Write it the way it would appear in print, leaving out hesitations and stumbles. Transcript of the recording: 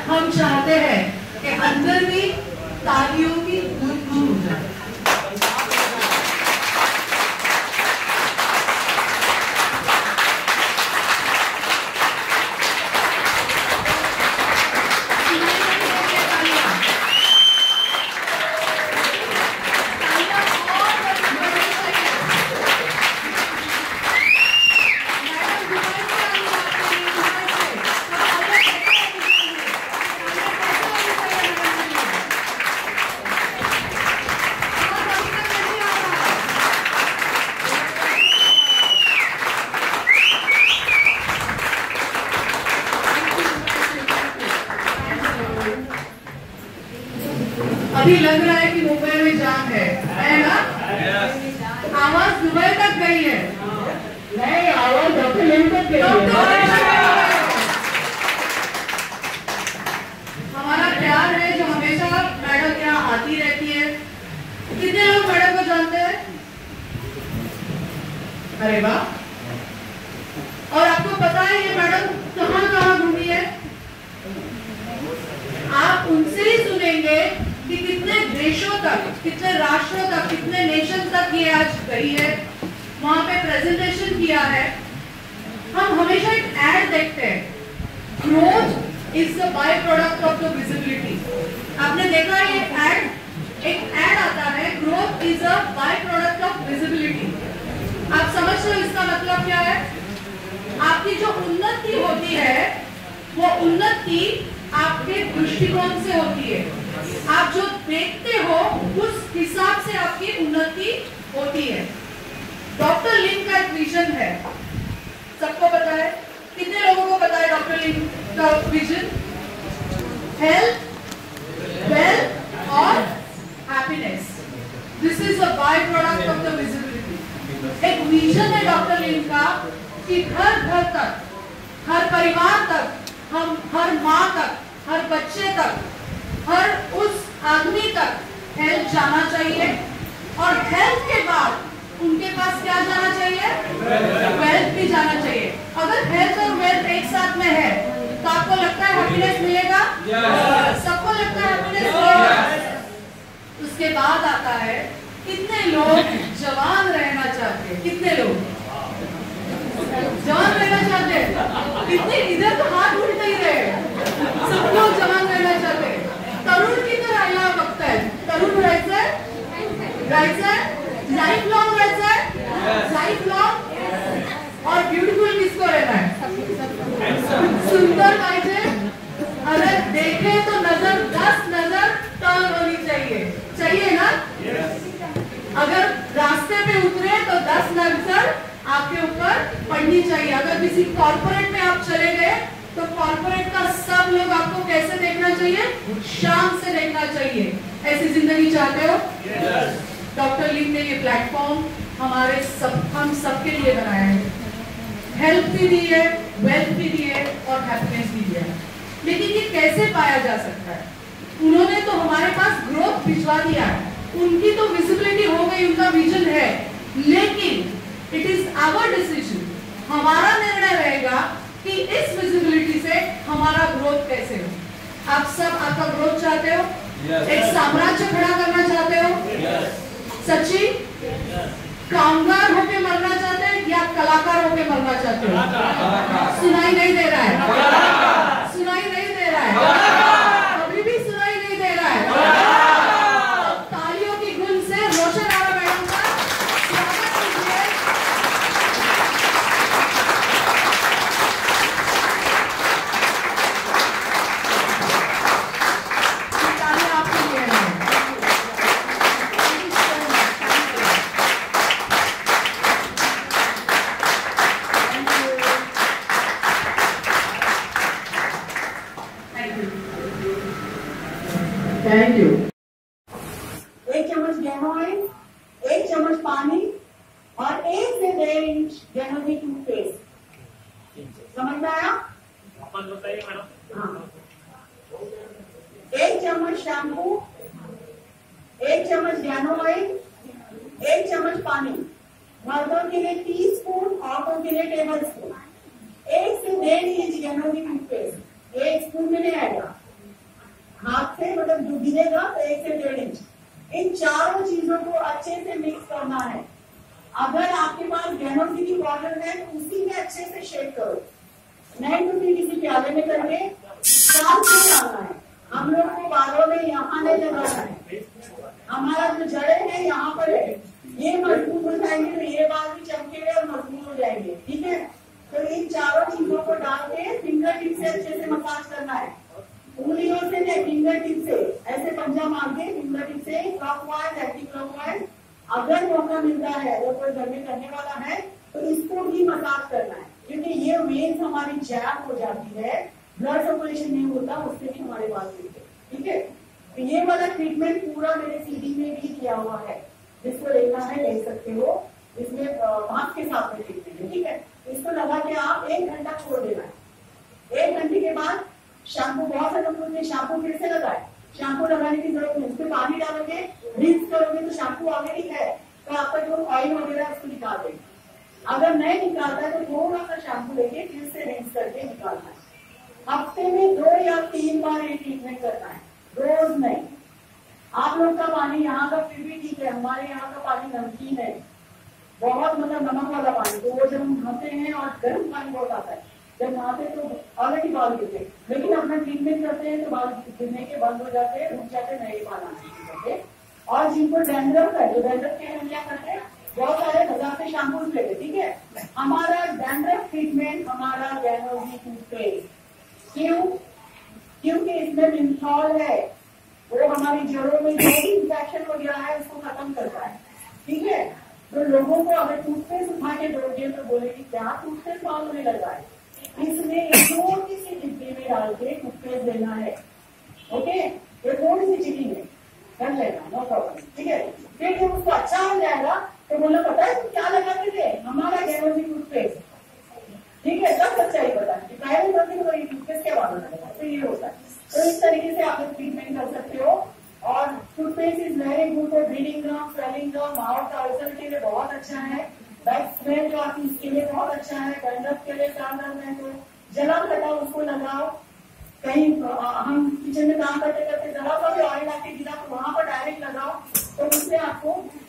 हम चाहते हैं कि अंदर भी तालियों की गूंज हो जाए। अभी लग रहा है कि मुंबई में जाम है ना? आवाज दुबई तक गई है। नहीं, आवाज डॉक्टर लिम तक गई है। हमारा प्यार है जो हमेशा मैडम यहाँ आती रहती है। कितने लोग मैडम को जानते हैं? अरे वाह। और आपको पता है ये मैडम कहाँ कहाँ घूमी है? आप उनसे ही सुनेंगे कि कितने देशों तक, कितने राष्ट्रों तक, कितने नेशन तक ये आज गई है, वहां पे प्रेजेंटेशन किया है। हम हमेशा एक एड देखते हैं, growth is the by product of the visibility. आपने देखा ये एड, एक एड आता है, growth is a by product of visibility. आप समझते हो इसका मतलब क्या है? आपकी जो उन्नति होती है वो उन्नति आपके दृष्टिकोण से होती है। आप जो देखते हो उस हिसाब से आपकी उन्नति होती है। डॉक्टर लिम का एक विजन है, सबको पता है? कितने लोगों को पता है डॉक्टर लिम का विजन? हेल्थ, वेल्थ और happiness, this is a by product of the visibility. एक विजन है डॉक्टर लिम का कि घर घर तक, हर परिवार तक, हम हर माँ तक, हर बच्चे तक, हर उस आदमी तक हेल्थ जाना चाहिए। और हेल्थ के बाद उनके पास क्या जाना चाहिए? वेल्थ भी जाना चाहिए। अगर हेल्थ और वेल्थ एक साथ में है तो आपको लगता है हैप्पीनेस मिलेगा? सबको लगता है हैप्पीनेस मिलेगा। उसके बाद आता है कितने लोग जवान रहना चाहते हैं? कितने लोग जवान रहना चाहते हैं? कितने? इधर तो हाथ उठ नहीं रहे, सब लोग जवान रहना चाहते हैं। तरुण की तो राहिला बघताय, तरुण राहायचंय, लाइफ लॉन्ग राहायचंय, लाइफ लॉन्ग और ब्यूटीफुल किसको रहना है? सुंदर पाहिजे। अगर देखे तो नजर 10 नजर टर्न होनी चाहिए, चाहिए ना? अगर रास्ते पे उतरे तो 10 नजर आपके ऊपर पड़नी चाहिए। अगर किसी कॉर्पोरेट में आप चले गए तो कॉर्पोरेट का सब लोग आपको कैसे देखना चाहिए? शान से देखना चाहिए। ऐसी जिंदगी चाहते हो? डॉक्टर लिम ने ये प्लेटफॉर्म हम सबके लिए बनाया है। हेल्थ भी दी है, वेल्थ भी दी है और हैप्पीनेस भी दिया है। लेकिन ये कैसे पाया जा सकता है? उन्होंने तो हमारे पास ग्रोथ भिजवा दिया है, उनकी तो विजिबिलिटी हो गई, उनका विजन है, लेकिन इट इज आवर डिसीजन। हमारा निर्णय रहेगा कि इस विजिबिलिटी से हमारा ग्रोथ कैसे हो। आप सब आपका ग्रोथ चाहते हो? एक साम्राज्य खड़ा करना चाहते हो? सच्ची? कामगार होके मरना चाहते हैं या कलाकार होके मरना चाहते हो? सुनाई नहीं दे रहा है, सुनाई नहीं दे रहा है, अभी भी सुनाई नहीं दे रहा है। तालियों की गूंज से रोशन आरा मैडम का स्वागत कीजिए। तालियां आपके लिए हैं। Thank you. 1 चम्मच गेहूं ऑयल, 1 चम्मच पानी और 1 से 1.5 इंच गेहूं टूथपेस्ट। समझ में आया? बताइए मैडम। हाँ। 1 चम्मच शैम्पू, 1 चम्मच गेहूं ऑयल, 1 चम्मच पानी। मर्दों के लिए टीस्पून, औरतों के लिए टेबल स्पून। 1 से 1.5 इंच गेहूं की टूथपेस्ट 1 स्पून में नहीं आएगा, हाथ से मतलब जो गिरेगा तो 1 से 1.5 इंच। इन चारों चीजों को अच्छे से मिक्स करना है। अगर आपके पास गैनोसिटी पाउडर है तो उसी में अच्छे से शेक करो, नहीं तो फिर किसी प्याले में करके शाम को डालना है। हम लोग को बालों में यहाँ नहीं लगाना है, हमारा जो जड़े हैं यहाँ पर है, ये मजबूत हो जाएंगे तो ये बाल भी चमकेंगे और मजबूत हो जाएंगे। ठीक है, तो इन चारों चीजों को डाल के फिंगर टिप से अच्छे से मसाज करना है। उंगलियों से नहीं, फिंगर टिप से ऐसे पंजा मार के फिंगर टिप से क्लॉकवाइज एंटी क्लॉकवाइज। अगर मौका मिलता है, अगर कोई घर में करने वाला है तो इसको भी मसाज करना है, क्योंकि ये वेन्स हमारी जैम हो जाती है, ब्लड सर्कुलेशन नहीं होता, उससे भी हमारे बाल गिरते हैं। ठीक है, तो ये वाला ट्रीटमेंट पूरा मेरे सीडी में भी किया हुआ है, जिसको लेना है ले सकते हो। इसमें भाप के साथ में ट्रीटमेंट है। ठीक है, इसको लगा के आप 1 घंटा छोड़ देना है। 1 घंटे के बाद शैम्पू, बहुत सारे लोग बोलते हैं शैम्पू फिर से लगाए, शैम्पू लगाने की जरूरत नहीं, उसमें पानी डालोगे, रिंस करोगे तो शैम्पू ऑलरेडी है, तो आपका जो ऑयल वगैरह उसको निकाल देंगे। अगर नहीं निकालता है तो थोड़ा सा शैम्पू लेके फिर से रिंस करके निकालना है। हफ्ते में 2 या 3 बार ये ट्रीटमेंट करना है, रोज नहीं। आप लोग का पानी यहाँ का फिर भी ठीक है, हमारे यहाँ का पानी नमकीन है, बहुत मतलब नमक वाला पानी। तो वो जब हम नहाते हैं और गर्म पानी बहुत आता है, जब नहाते तो ऑलरेडी बाल गिरते, लेकिन अपना ट्रीटमेंट करते हैं तो बाल गिरने के बंद हो जाते हैं, रुक जाते, नए बाल आने लगते। और जिनको डैंड्रफ है, जो डैंड्रफ के हम क्या करते हैं, बहुत सारे हजार से शैम्पूज लेते। ठीक है, हमारा डैंड्रफ ट्रीटमेंट हमारा गैनोजी टूथपेस्ट। क्यों? क्योंकि इसमें मिंथॉल है, वो हमारी जड़ों में जो भी इंफेक्शन वगैरह है उसको खत्म करता है। ठीक है, तो लोगों को अगर टूथपेस्ट उठा के दोगे तो बोलेगी क्या टूथपेस्ट बालों में लगा है, इसमें एक छोटी सी डिब्बी में डाल के टूथपेस्ट देना है। ओके, ये थोड़ी सी चीनी में कर लेना, नो प्रॉब्लम। ठीक है, फिर जब उसको अच्छा हो जाएगा तो बोला पता है तुम क्या लगाते थे, हमारा गैनोजी टूथपेस्ट। ठीक है, सब सच्चाई पता है, पहले करते तो ये टूथपेस्ट क्या बालों में लगा, तो ये होता है। तो इस तरीके से आप लोग ट्रीटमेंट कर सकते हो। और toothpaste is very good for bleeding gum, swelling gum, mouth ulcer के लिए बहुत अच्छा है, बैक स्मेल जो आती है इसके लिए बहुत अच्छा है, डैंड्रफ के लिए शानदार है। तो जला कटा उसको लगाओ, कहीं हम किचन में काम करते करते जरा सा भी ऑयल आके गिरा तो वहां पर डायरेक्ट लगाओ, तो उससे आपको